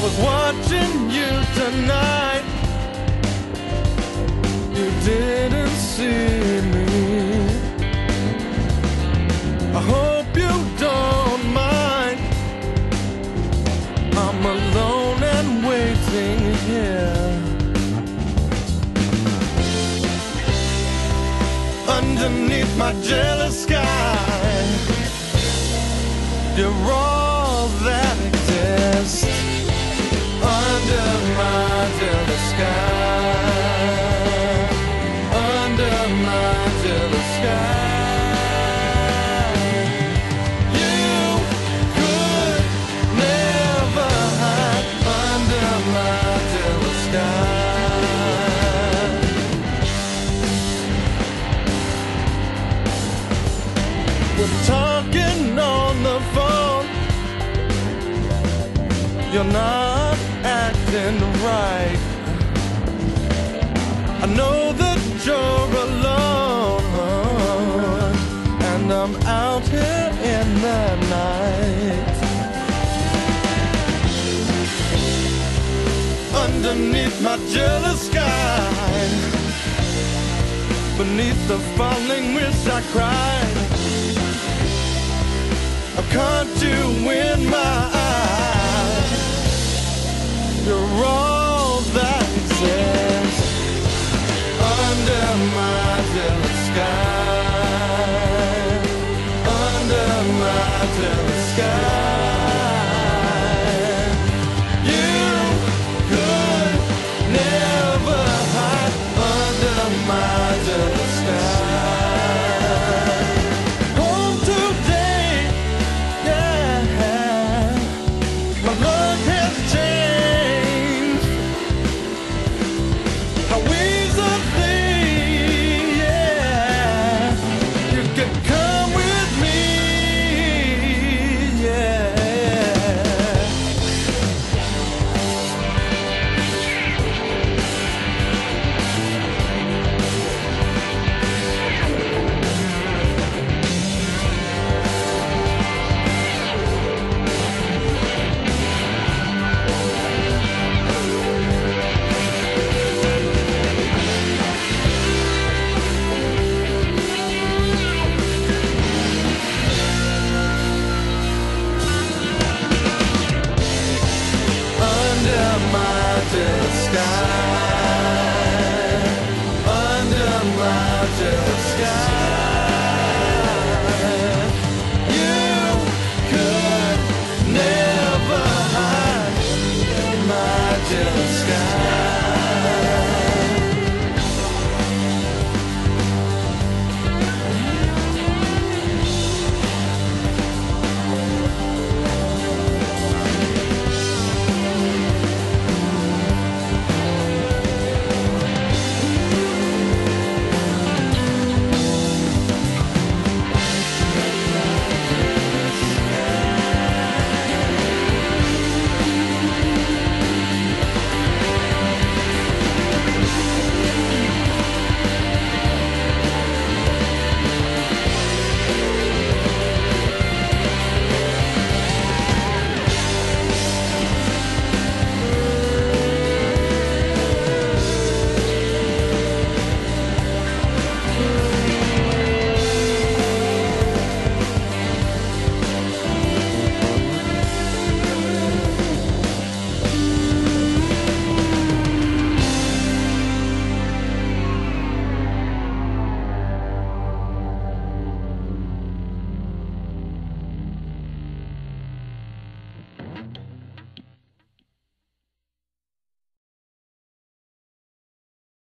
was watching you tonight. You didn't see me. I hope you don't mind. I'm alone and waiting here underneath my jealous sky. You're all that exists under my jealous sky. Under my jealous sky. You could never hide under my jealous sky. We're talking on the phone. You're not acting right. I know that you're alone, and I'm out here in the night. Underneath my jealous sky, beneath the falling wish I cried. Can't you win my eyes? You're all that exists under my jealous sky. Under my jealous sky. You could never hide under my jealous sky. Under my jealous sky.